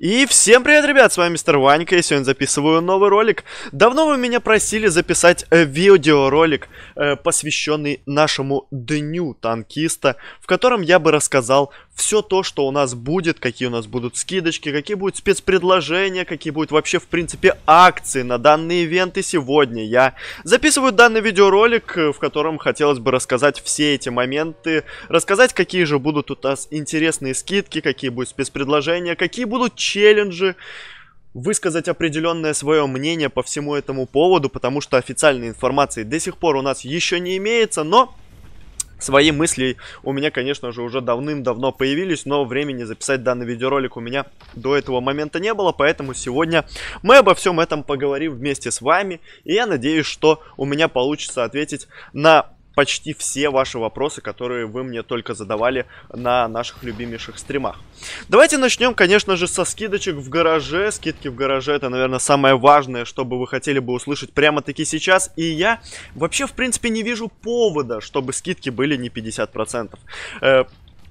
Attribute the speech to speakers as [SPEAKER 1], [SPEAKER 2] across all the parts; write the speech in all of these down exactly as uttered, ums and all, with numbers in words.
[SPEAKER 1] И всем привет, ребят, с вами Мистер Ванька, и сегодня записываю новый ролик. Давно вы меня просили записать э, видеоролик, э, посвященный нашему Дню Танкиста, в котором я бы рассказал все то, что у нас будет, какие у нас будут скидочки, какие будут спецпредложения, какие будут вообще, в принципе, акции на данные ивенты. Сегодня я записываю данный видеоролик, в котором хотелось бы рассказать все эти моменты, рассказать, какие же будут у нас интересные скидки, какие будут спецпредложения, какие будут челленджи, высказать определенное свое мнение по всему этому поводу, потому что официальной информации до сих пор у нас еще не имеется, но свои мысли у меня, конечно же, уже давным-давно появились, но времени записать данный видеоролик у меня до этого момента не было, поэтому сегодня мы обо всем этом поговорим вместе с вами, и я надеюсь, что у меня получится ответить на почти все ваши вопросы, которые вы мне только задавали на наших любимейших стримах. Давайте начнем, конечно же, со скидочек в гараже. Скидки в гараже — это, наверное, самое важное, что бы вы хотели бы услышать прямо-таки сейчас. И я вообще, в принципе, не вижу повода, чтобы скидки были не пятьдесят процентов. Э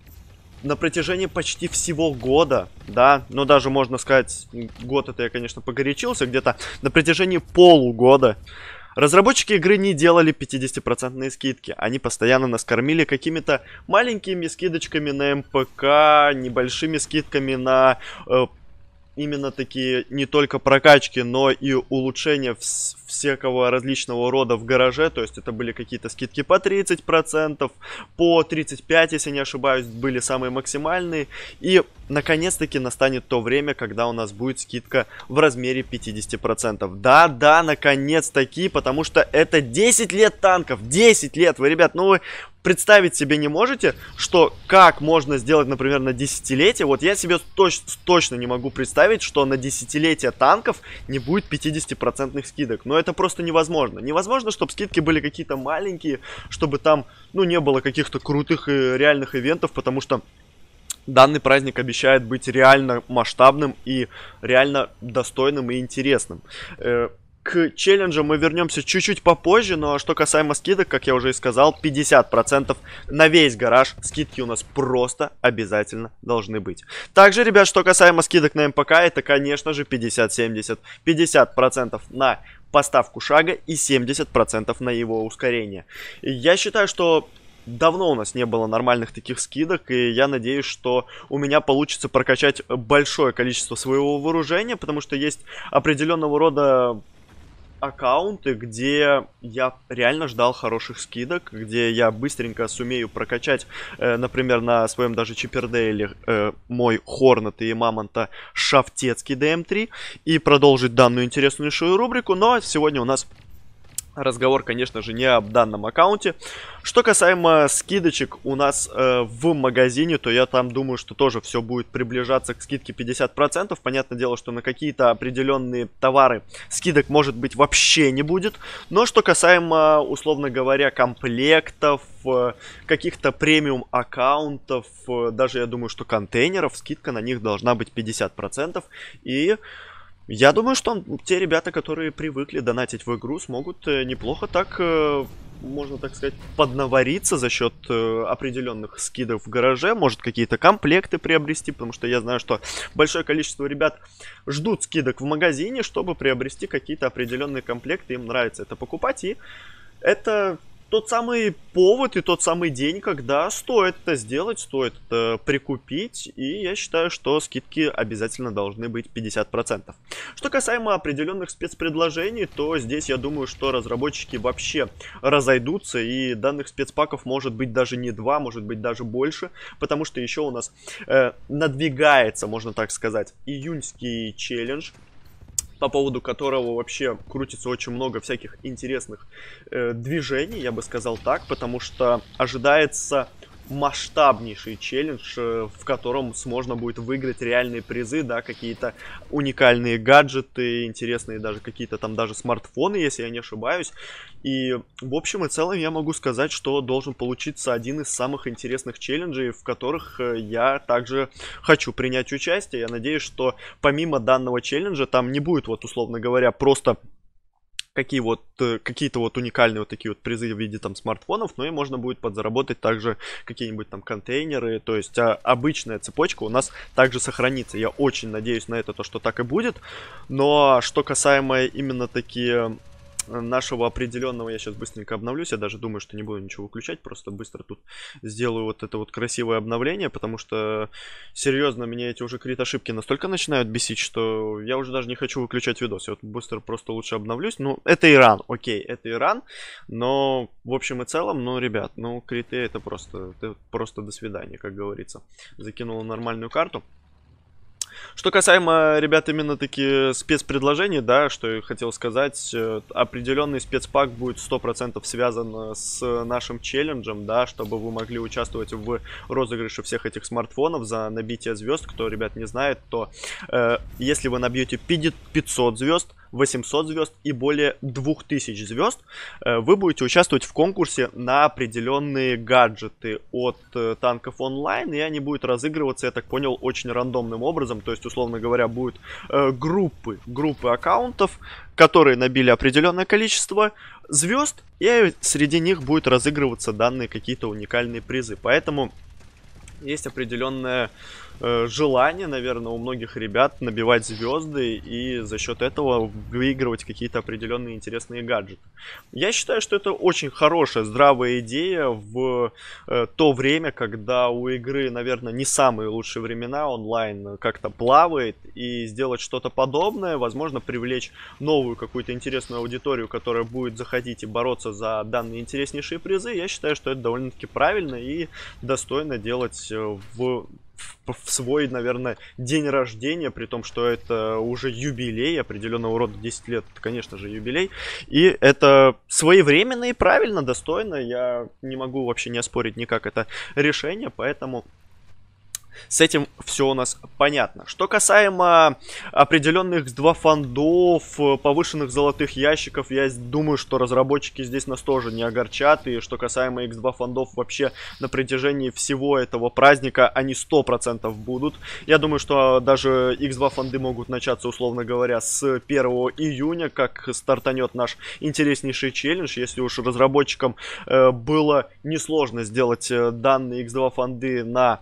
[SPEAKER 1] На протяжении почти всего года, да, ну даже можно сказать, год это я, конечно, погорячился, где-то на протяжении полугода разработчики игры не делали пятидесятипроцентные скидки. Они постоянно нас кормили какими-то маленькими скидочками на эм пэ ка, небольшими скидками на э, именно такие не только прокачки, но и улучшения вс всякого различного рода в гараже. То есть это были какие-то скидки по тридцать процентов, по тридцать пять процентов, если не ошибаюсь, были самые максимальные. И наконец-таки настанет то время, когда у нас будет скидка в размере пятидесяти процентов. Да-да, наконец-таки, потому что это десять лет танков, десять лет. Вы, ребят, ну вы представить себе не можете, что как можно сделать, например, на десятилетие. Вот я себе точ точно не могу представить, что на десятилетие танков не будет пятидесятипроцентных скидок. Но это просто невозможно. Невозможно, чтобы скидки были какие-то маленькие, чтобы там, ну, не было каких-то крутых и реальных ивентов, потому что данный праздник обещает быть реально масштабным и реально достойным и интересным. К челленджам мы вернемся чуть-чуть попозже, но что касаемо скидок, как я уже и сказал, пятьдесят процентов на весь гараж скидки у нас просто обязательно должны быть. Также, ребят, что касаемо скидок на эм пэ ка, это, конечно же, пятьдесят-семьдесят. пятьдесят процентов на поставку шага и семьдесят процентов на его ускорение. Я считаю, что давно у нас не было нормальных таких скидок, и я надеюсь, что у меня получится прокачать большое количество своего вооружения, потому что есть определенного рода аккаунты, где я реально ждал хороших скидок, где я быстренько сумею прокачать, э, например, на своем даже Чипердейле э, мой Хорнет и Мамонта Шафтецкий дэ эм три и продолжить данную интереснейшую рубрику, но сегодня у нас разговор, конечно же, не об данном аккаунте. Что касаемо скидочек у нас э, в магазине, то я там думаю, что тоже все будет приближаться к скидке пятьдесят процентов. Понятное дело, что на какие-то определенные товары скидок, может быть, вообще не будет. Но что касаемо, условно говоря, комплектов, э, каких-то премиум аккаунтов, э, даже я думаю, что контейнеров, скидка на них должна быть пятьдесят процентов. И я думаю, что те ребята, которые привыкли донатить в игру, смогут неплохо так, можно так сказать, поднавариться за счет определенных скидок в гараже. Может, какие-то комплекты приобрести, потому что я знаю, что большое количество ребят ждут скидок в магазине, чтобы приобрести какие-то определенные комплекты. Им нравится это покупать, и это тот самый повод и тот самый день, когда стоит это сделать, стоит это прикупить, и я считаю, что скидки обязательно должны быть пятьдесят процентов. Что касаемо определенных спецпредложений, то здесь я думаю, что разработчики вообще разойдутся, и данных спецпаков может быть даже не два, может быть даже больше, потому что еще у нас э, надвигается, можно так сказать, июньский челлендж, по поводу которого вообще крутится очень много всяких интересных э, движений, я бы сказал так, потому что ожидается масштабнейший челлендж, э, в котором можно будет выиграть реальные призы, да, какие-то уникальные гаджеты, интересные даже какие-то там даже смартфоны, если я не ошибаюсь. И в общем и целом я могу сказать, что должен получиться один из самых интересных челленджей, в которых я также хочу принять участие. Я надеюсь, что помимо данного челленджа там не будет, вот условно говоря, просто какие вот, э, какие-то вот уникальные вот такие вот призы в виде там смартфонов, но и можно будет подзаработать также какие-нибудь там контейнеры, то есть а, обычная цепочка у нас также сохранится. Я очень надеюсь на это, то, что так и будет, но что касаемо именно такие нашего определенного, я сейчас быстренько обновлюсь, я даже думаю, что не буду ничего выключать, просто быстро тут сделаю вот это вот красивое обновление, потому что, серьезно, меня эти уже крит-ошибки настолько начинают бесить, что я уже даже не хочу выключать видос, я вот быстро просто лучше обновлюсь. Ну, это Иран, окей, это Иран, но в общем и целом, ну, ребят, ну, криты это просто, это просто до свидания, как говорится. Закинул нормальную карту. Что касаемо, ребят, именно такие спецпредложений, да, что я хотел сказать, э, определенный спецпак будет сто процентов связан с нашим челленджем, да, чтобы вы могли участвовать в розыгрыше всех этих смартфонов за набитие звезд. Кто, ребят, не знает, то э, если вы набьете пятьсот звезд, восемьсот звезд и более двух тысяч звезд, э, вы будете участвовать в конкурсе на определенные гаджеты от э, танков онлайн, и они будут разыгрываться, я так понял, очень рандомным образом. То есть, условно говоря, будут э, группы, группы аккаунтов, которые набили определенное количество звезд, и среди них будут разыгрываться данные какие-то уникальные призы. Поэтому есть определенное э, желание, наверное, у многих ребят набивать звезды и за счет этого выигрывать какие-то определенные интересные гаджеты. Я считаю, что это очень хорошая, здравая идея в э, то время, когда у игры, наверное, не самые лучшие времена, онлайн как-то плавает, и сделать что-то подобное, возможно, привлечь новую какую-то интересную аудиторию, которая будет заходить и бороться за данные интереснейшие призы. Я считаю, что это довольно-таки правильно и достойно делать в, в, в свой, наверное, день рождения, при том, что это уже юбилей определенного рода, десять лет, это, конечно же, юбилей, и это своевременно и правильно, достойно, я не могу вообще не оспорить никак это решение, поэтому с этим все у нас понятно. Что касаемо определенных икс два фондов, повышенных золотых ящиков, я думаю, что разработчики здесь нас тоже не огорчат. И что касаемо икс два фондов, вообще на протяжении всего этого праздника они сто процентов будут. Я думаю, что даже икс два фонды могут начаться, условно говоря, с первого июня, как стартанет наш интереснейший челлендж. Если уж разработчикам э, было несложно сделать э, данные икс два фонды на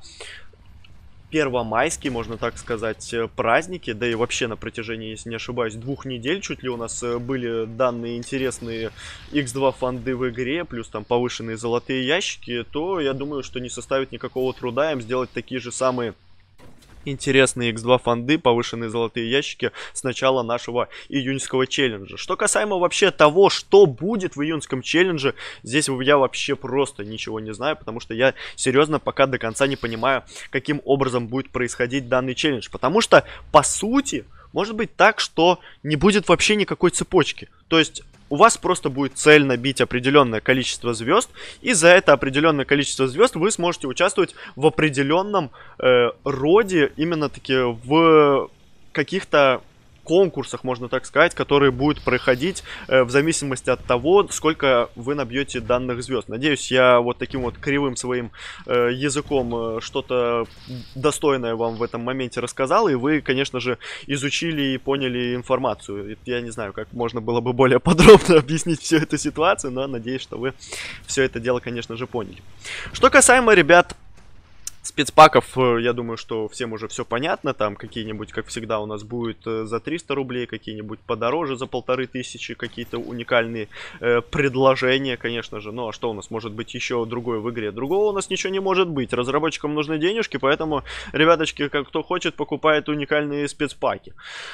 [SPEAKER 1] первомайские, можно так сказать, праздники, да и вообще на протяжении, если не ошибаюсь, двух недель чуть ли у нас были данные интересные икс два фонды в игре, плюс там повышенные золотые ящики, то я думаю, что не составит никакого труда им сделать такие же самые интересные икс два фонды, повышенные золотые ящики с начала нашего июньского челленджа. Что касаемо вообще того, что будет в июньском челлендже, здесь я вообще просто ничего не знаю, потому что я серьезно пока до конца не понимаю, каким образом будет происходить данный челлендж. Потому что, по сути, может быть так, что не будет вообще никакой цепочки. То есть у вас просто будет цель набить определенное количество звезд, и за это определенное количество звезд вы сможете участвовать в определенном э, роде, именно таки в каких-то конкурсах, можно так сказать, которые будут проходить э, в зависимости от того, сколько вы набьете данных звезд. Надеюсь, я вот таким вот кривым своим э, языком э, что-то достойное вам в этом моменте рассказал, и вы, конечно же, изучили и поняли информацию. Я не знаю, как можно было бы более подробно объяснить всю эту ситуацию, но надеюсь, что вы все это дело, конечно же, поняли. Что касаемо, ребят, спецпаков, я думаю, что всем уже все понятно. Там какие-нибудь, как всегда, у нас будет за триста рублей, какие-нибудь подороже за полторы тысячи, какие-то уникальные э, предложения, конечно же. Ну, а что у нас может быть еще другое в игре? Другого у нас ничего не может быть. Разработчикам нужны денежки, поэтому, ребяточки, как кто хочет, покупает уникальные спецпаки.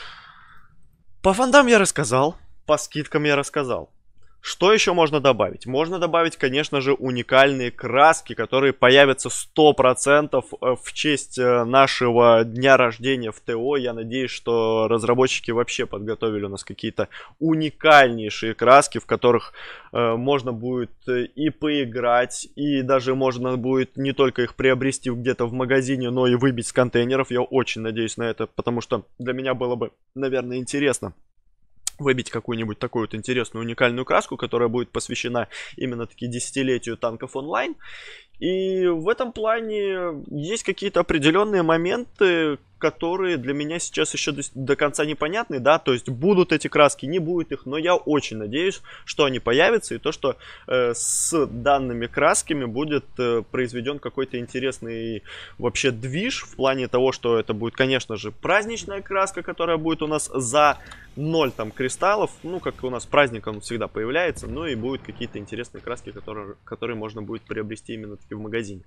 [SPEAKER 1] По фондам я рассказал, по скидкам я рассказал. Что еще можно добавить? Можно добавить, конечно же, уникальные краски, которые появятся сто процентов в честь нашего дня рождения в ТО. Я надеюсь, что разработчики вообще подготовили у нас какие-то уникальнейшие краски, в которых э, можно будет и поиграть, и даже можно будет не только их приобрести где-то в магазине, но и выбить с контейнеров. Я очень надеюсь на это, потому что для меня было бы, наверное, интересно выбить какую-нибудь такую вот интересную уникальную краску, которая будет посвящена именно таки десятилетию танков онлайн. И в этом плане есть какие-то определенные моменты, которые для меня сейчас еще до, до конца непонятны, да, то есть будут эти краски, не будет их, но я очень надеюсь, что они появятся, и то, что э, с данными красками будет э, произведен какой-то интересный вообще движ, в плане того, что это будет, конечно же, праздничная краска, которая будет у нас за ноль там кристаллов, ну, как у нас праздник он всегда появляется, ну и будут какие-то интересные краски, которые, которые можно будет приобрести именно таки в магазине.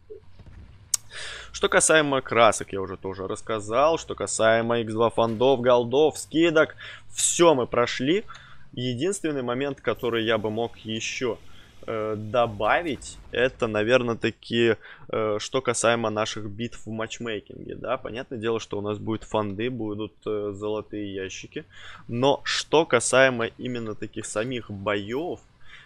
[SPEAKER 1] Что касаемо красок, я уже тоже рассказал. Что касаемо икс два фондов, голдов, скидок, все мы прошли. Единственный момент, который я бы мог еще э, добавить, это, наверное, таки, э, что касаемо наших битв в матчмейкинге. Да, понятное дело, что у нас будут фонды, будут э, золотые ящики. Но что касаемо именно таких самих боев,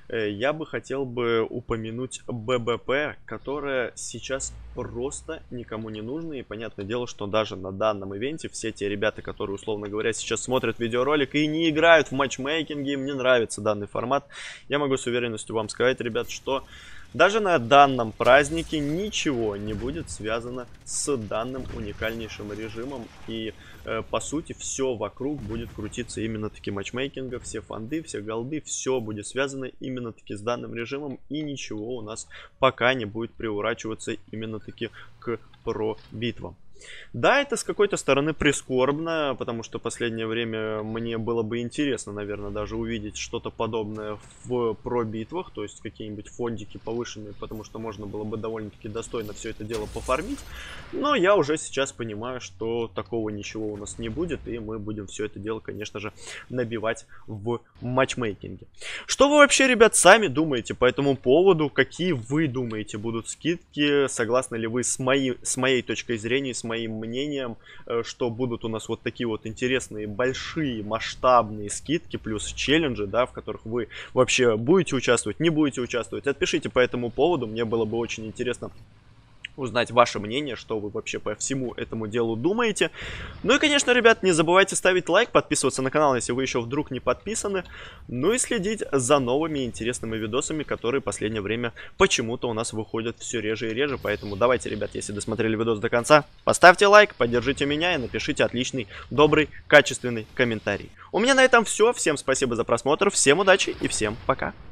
[SPEAKER 1] я бы хотел бы упомянуть бэ бэ пэ, которая сейчас просто никому не нужна. И понятное дело, что даже на данном ивенте все те ребята, которые, условно говоря, сейчас смотрят видеоролик и не играют в матчмейкинге, им не нравится данный формат, я могу с уверенностью вам сказать, ребят, что даже на данном празднике ничего не будет связано с данным уникальнейшим режимом. И э, по сути все вокруг будет крутиться именно таки матчмейкинга. Все фонды, все голды, все будет связано именно таки с данным режимом. И ничего у нас пока не будет приурачиваться именно таки к про битвам. Да, это с какой-то стороны прискорбно, потому что в последнее время мне было бы интересно, наверное, даже увидеть что-то подобное в про-битвах, то есть какие-нибудь фондики повышенные, потому что можно было бы довольно-таки достойно все это дело пофармить. Но я уже сейчас понимаю, что такого ничего у нас не будет, и мы будем все это дело, конечно же, набивать в матчмейкинге. Что вы вообще, ребят, сами думаете по этому поводу? Какие вы думаете будут скидки? Согласны ли вы с моей, с моей точкой зрения, с моей моим мнением, что будут у нас вот такие вот интересные, большие, масштабные скидки, плюс челленджи, да, в которых вы вообще будете участвовать, не будете участвовать. Отпишите по этому поводу, мне было бы очень интересно узнать ваше мнение, что вы вообще по всему этому делу думаете. Ну и, конечно, ребят, не забывайте ставить лайк, подписываться на канал, если вы еще вдруг не подписаны. Ну и следить за новыми интересными видосами, которые в последнее время почему-то у нас выходят все реже и реже. Поэтому давайте, ребят, если досмотрели видос до конца, поставьте лайк, поддержите меня и напишите отличный, добрый, качественный комментарий. У меня на этом все. Всем спасибо за просмотр, всем удачи и всем пока.